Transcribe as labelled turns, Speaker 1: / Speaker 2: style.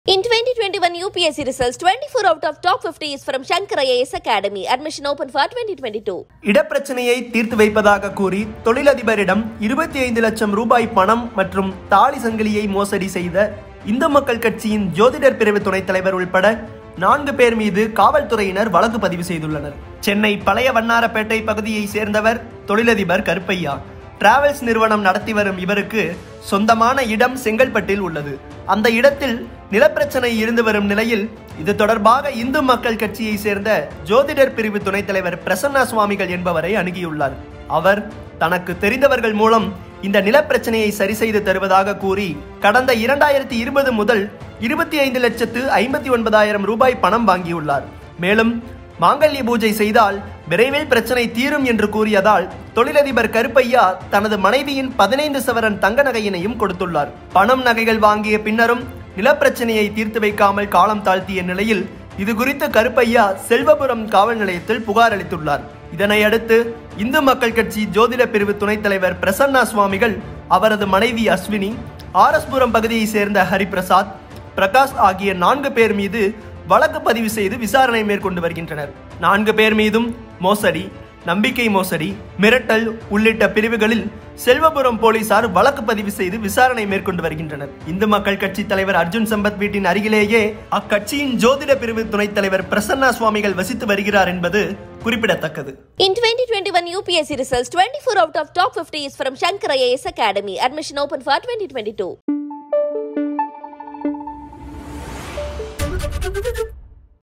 Speaker 1: In 2021 UPSC results, 24 out of top 50 is from Shankar IAS Academy. Admission open for 2022.
Speaker 2: இடப்பிரச்சனையை தீர்த்து வைப்பதாக கூறி தொழிலதிபரிடம் 25 லட்சம் ரூபாய் பணம் மற்றும் தாலி சங்கிலியை மோசடி செய்த இந்து மக்கள் கட்சியின் ஜோதிடர் பிரிவு துணைத் தலைவர் உள்பட 4 பேர் மீது காவல்துறையினர் வழக்கு பதிவு செய்துள்ளனர். சென்னை பழைய வண்ணாரப்பேட்டை பகுதியை சேர்ந்தவர் தொழிலதிபர் கருப்பையா. டிராவல்ஸ் நிறுவனம் நடத்தி வரும் இவருக்கு சொந்தமான இடம் செங்கல்பட்டில் உள்ளது. அந்த இடத்தில் நிலப்பிரச்சனை இருந்து வரும் நிலையில் இது தொடர்பாக இந்து மக்கள் கட்சியை சேர்ந்த ஜோதிடர் பிரிவு துணைத் தலைவர் பிரசன்னா சுவாமிகள் என்பவரை அணுகியுள்ளார். அவர் தனக்கு தெரிந்தவர்கள் மூலம் இந்த நிலப்பிரச்சனையை சரி செய்து தருவதாக கூறி கடந்த 2020 முதல் 25,59,000 ரூபாய் பணம் வாங்கியுள்ளார். மேலும் மாங்கல்ய பூஜை செய்தால் விரைவில் பிரச்சனை தீரும் என்று கூறியதால் தொழிலதிபர் கருப்பையா தனது மனைவியின் 15 சவரன் தங்க நகையினையும் கொடுத்துள்ளார். பணம் நகைகள் வாங்கிய பின்னரும் நிலப்பிரச்சனையை தீர்த்து வைக்காமல் காலம் தாழ்த்திய நிலையில் இது குறித்து கருப்பையா செல்வபுரம் காவல் நிலையத்தில் புகார் அளித்துள்ளார். இதனை அடுத்து இந்து மக்கள் கட்சி ஜோதிட பிரிவு துணைத் தலைவர் பிரசன்னா சுவாமிகள் அவரது மனைவி அஸ்வினி, ஆர்எஸ்புரம் பகுதியை சேர்ந்த ஹரிபிரசாத், பிரகாஷ் ஆகிய 4 பேர் மீது வழக்கு பதிவு செய்து விசாரணை மேற்கொண்டு வருகின்றனர். 4 பேர் மீதும் மோசடி, நம்பிக்கை மோசடி, மிரட்டல் உள்ளிட்ட பிரிவுகளில் செல்வபுரம் போலீசார் வழக்கு பதிவு செய்து விசாரணை மேற்கொண்டு வருகின்றனர். இந்து மக்கள் கட்சி தலைவர் அர்ஜுன் சம்பத் வீட்டின் அருகிலேயே அக்கட்சியின் ஜோதிட பிரிவு துணைத் தலைவர் பிரசன்னா சுவாமிகள் வசித்து வருகிறார் என்பது குறிப்பிடத்தக்கது.
Speaker 1: In 2021 UPSC results, 24 out of top 50 is from Shankar IAS Academy. Admission open for 2022.